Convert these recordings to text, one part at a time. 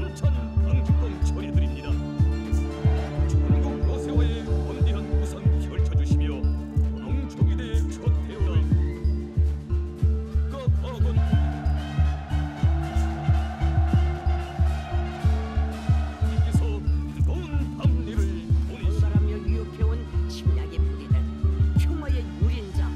원천 방직동 처리드립니다. 전국 여세와의 원대한 우선 펼쳐주시며 왕정이대 첫태우라 까파건 이기서 뜨거운 밤리를 온사람여 유혹해온 침략의 뿌리들 흉어의 유린자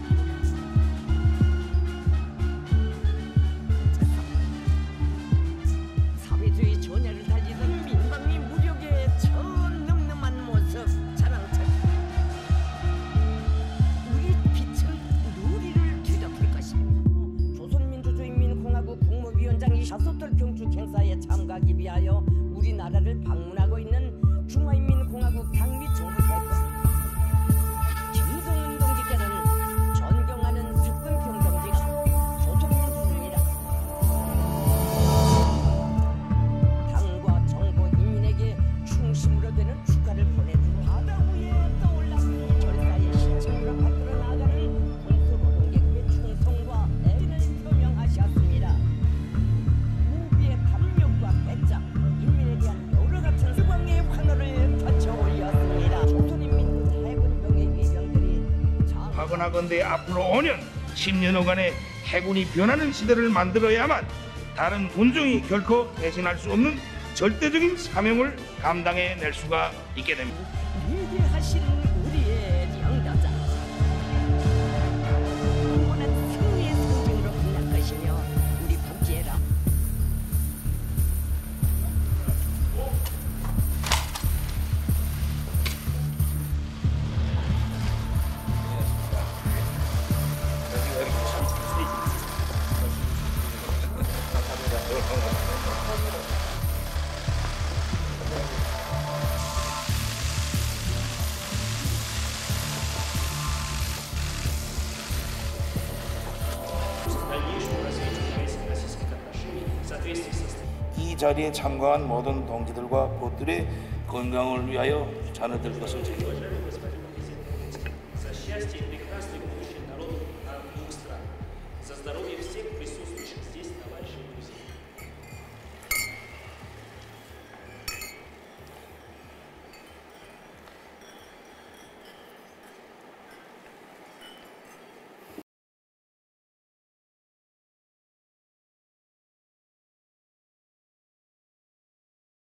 사회주의 전야를 달리던 민방위 무력의 전늠름한 모습 자랑차 우리 빛은 누리를 뒤덮을 것입니다. 조선민주주의인민공화국 국무위원장이 샤소돌 경축 행사에 참가하기 위하여 우리나라를 방문하고 있는 중화인민공화국 당및 정부 대표 김정은 동지께는 존경하는 특권평 동지가 조선민주주의라 당과 정부 인민에게 충심으로 되는 축하를 보내주고 바다 위에 떠올라 결사의 실천으로 받들어 나가는 군수노동계급의 충성과 애진을 표명하셨습니다. 무비의 담력과 배짱, 인민에 대한 여러 같은 수광의 환호를 터쳐 올렸습니다. 조선인민 해군병의 예병들이 하거나건대 앞으로 5년, 10년 후간에 해군이 변하는 시대를 만들어야만 다른 군종이 결코 대신할 수 없는 절대적인 사명을 감당해낼 수가 있게 됩니다. 위대하신 우리의 영도자 영원한 승리의 상징으로 빛날 것이며 우리 국기에라 이 자리에 참가한 모든 동지들과 보들의 건강을 위하여 자녀들 것을 제기합니다.